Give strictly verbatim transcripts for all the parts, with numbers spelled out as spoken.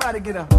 Everybody get up.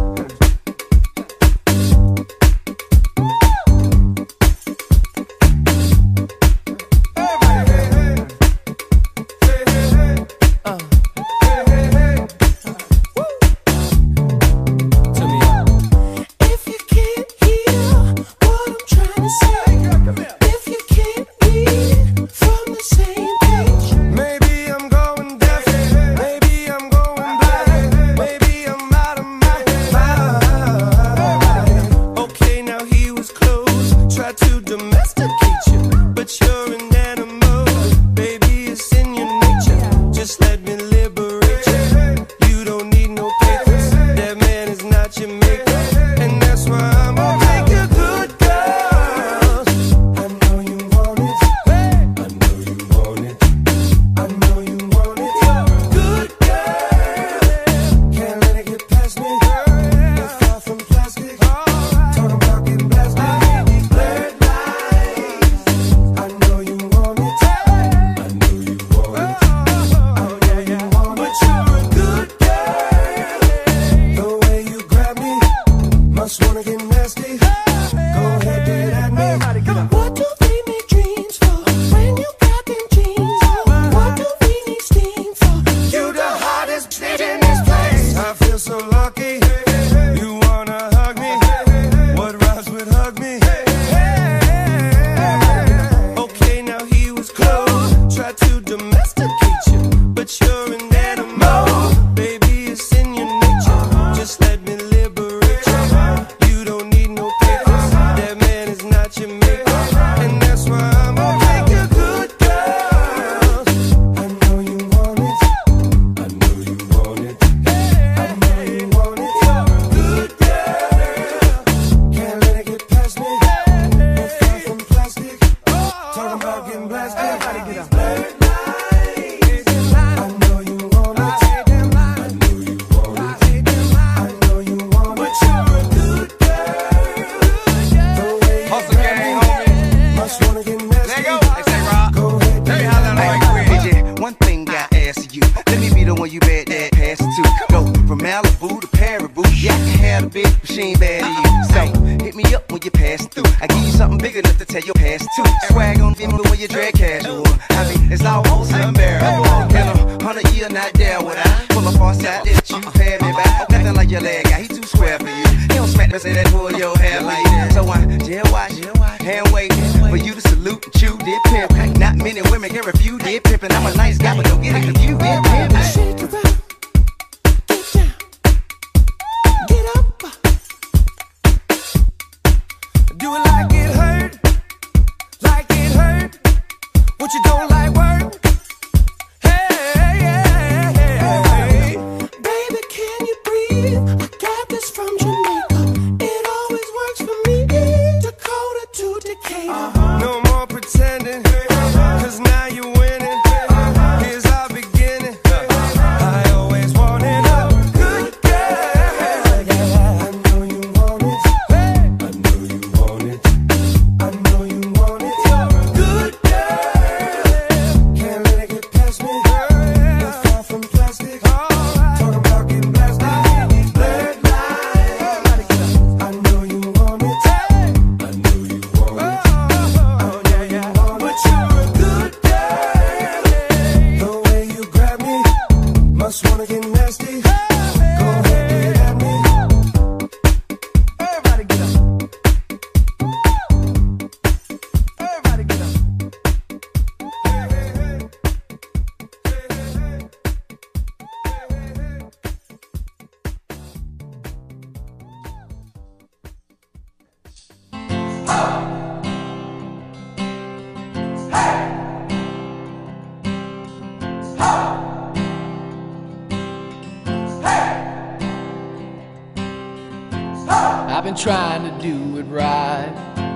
I've been trying to do it right.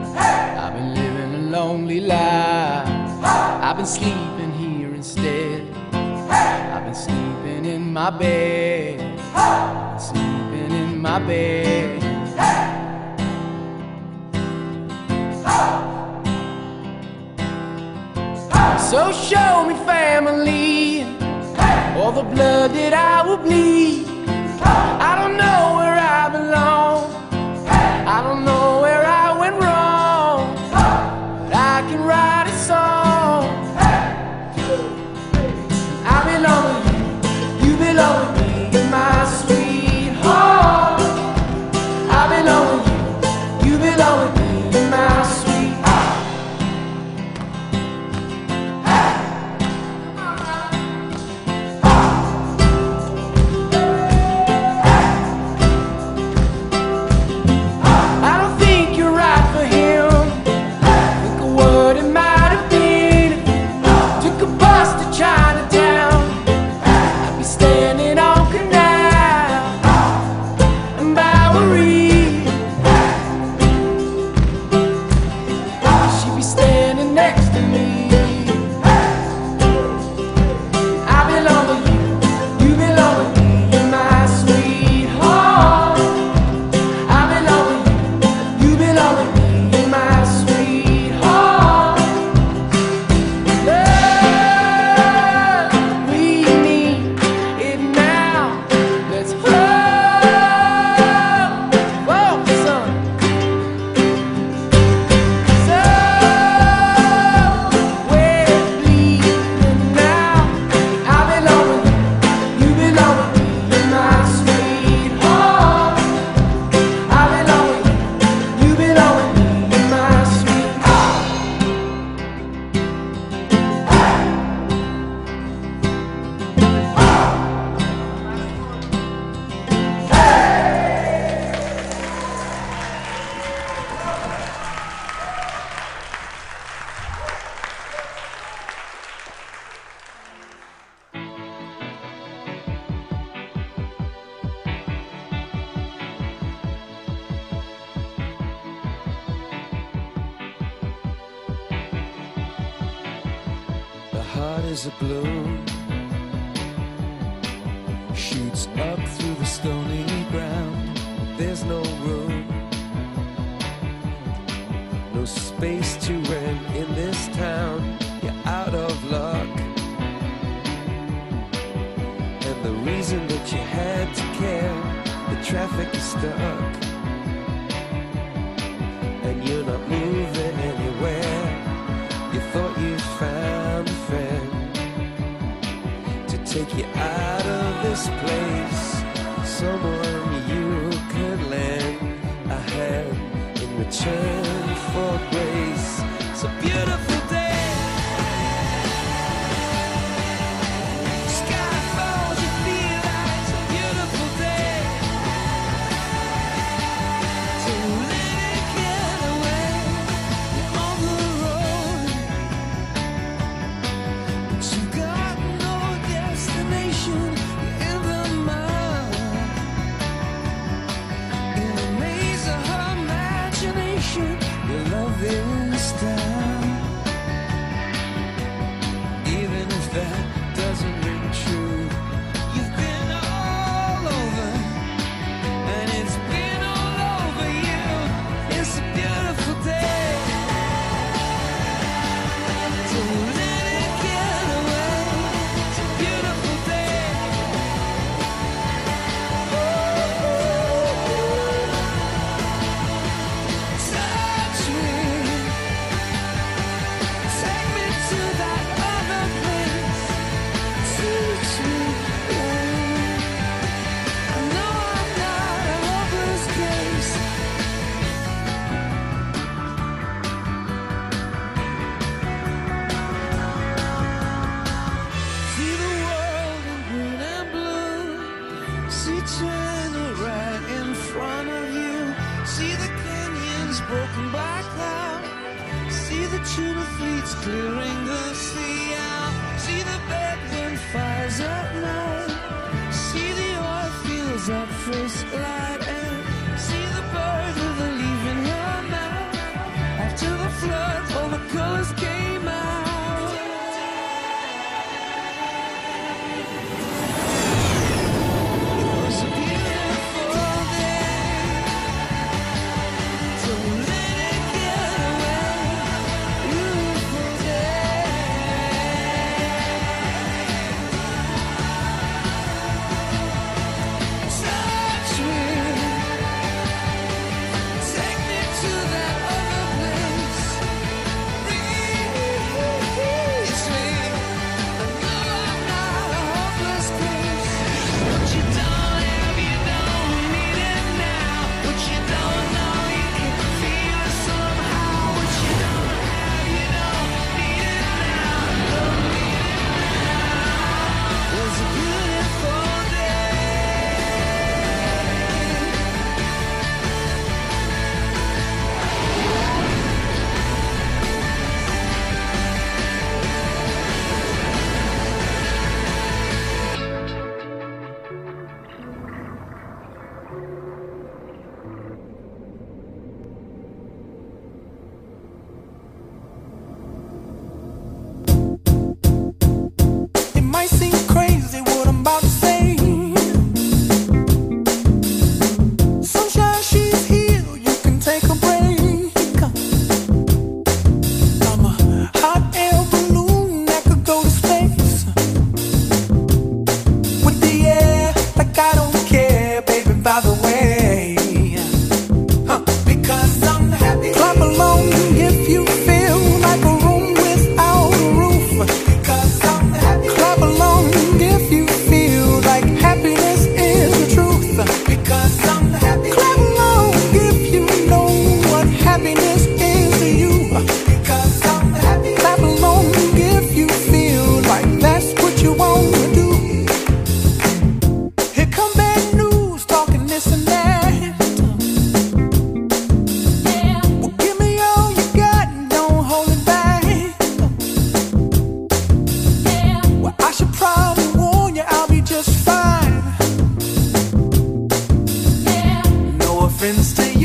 I've been living a lonely life. I've been sleeping here instead. I've been sleeping in my bed. I've been sleeping in my bed. So show me family, all the blood that I will bleed. I don't know where belong with me, my sweetheart. I belong with you, you belong with me, my sweetheart. I don't think you're right for him. Think of what it might have been if you took a bus to Chinatown. I'd be standing on Canal and Bowery. She'd be standing next to me. I belong with you, you belong with me, you're my sweetheart. I belong with you, you belong with me, you're my sweetheart. Love, we need it now. Let's hold, whoa, son. So we're bleeding now. I belong with you, you belong with me, you're my sweetheart. I belong with you, you belong with me, you're my sweetheart. The heart is a balloon, shoots up through the stony ground. There's no room, no space to rent in this town. You're out of luck, and the reason that you had to care, the traffic is stuck, and you're not moving anywhere. You thought you found a friend to take you out of this place, someone you could lend a hand in return for grace. It's a beautiful day, sky falls, you feel like it's a beautiful day. So let it get away, you're on the road, but you got no destination. You're in the mud, in a maze of her imagination. Your love is down, even if that doesn't ring true. You've been all over, and it's been all over you. It's a beautiful day, so let it get away. It's a beautiful day. Touch me, take me to that other place. Teach me, yeah. I know I'm not a hopeless case. See the world in green and blue. See China right in front of you. See the canyons broken by cloud. See the tuna fleets clearing the sea out. See the bedroom fires at night. See the oil fields at first light. And see the bird with a leaf in her mouth. After the flood, all the colors came out. It was a beautiful day, so let it get away. Beautiful day. Touch me, been staying